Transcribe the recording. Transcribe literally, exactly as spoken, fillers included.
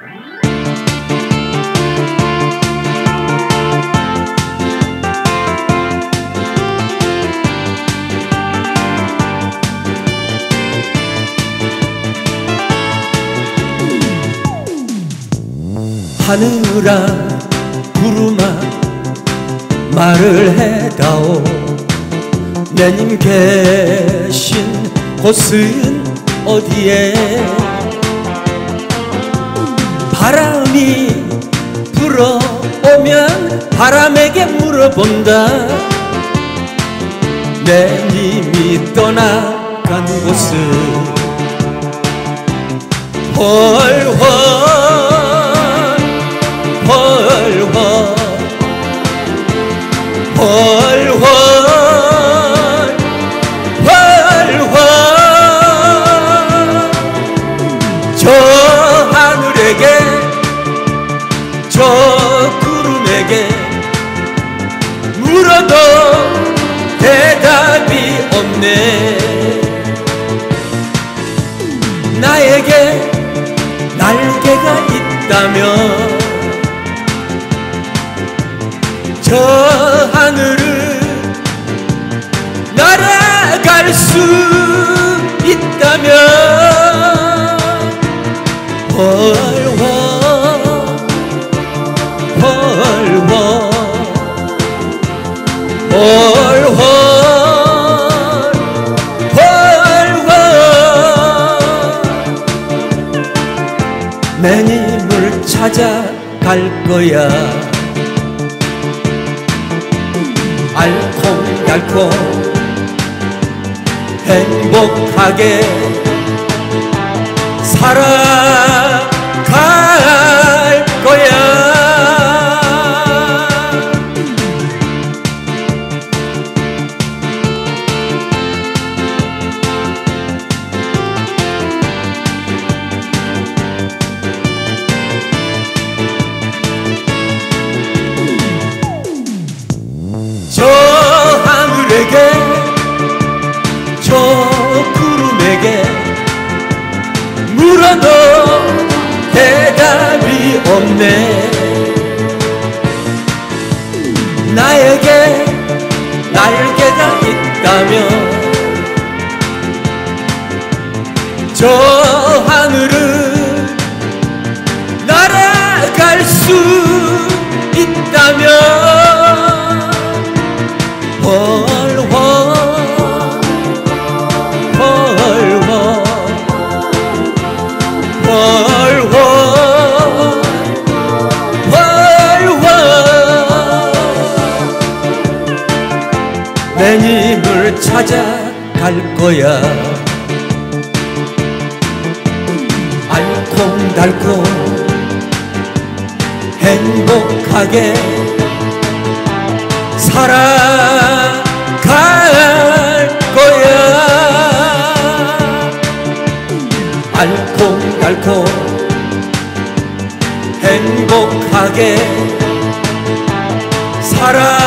하늘아 구름아 말을 해다오. 내님 계신 곳은 어디에? 바람이 불어오면 바람에게 물어본다. 내님이 떠나간 곳은 훨훨 훨훨 훨훨 훨훨 저 하늘에게 저 구름에게 물어도 대답이 없네. 나에게 날개가 있다면 저 하늘을 날아갈 수 있다면 훨훨 훨훨 훨훨 훨훨 내님을 찾아갈 거야. 알콩달콩 행복하게 살아갈 거야. 저 하늘에게 저 구름에게 물어도 대답이 없네. 나에게 날개가 있다면 저 하늘을 날아갈 수 있다면 훨훨 훨훨 훨훨 훨훨 내님을 찾아갈 거야. 알콩달콩 행복하게 살아갈 거야. 알콩달콩 행복하게 살아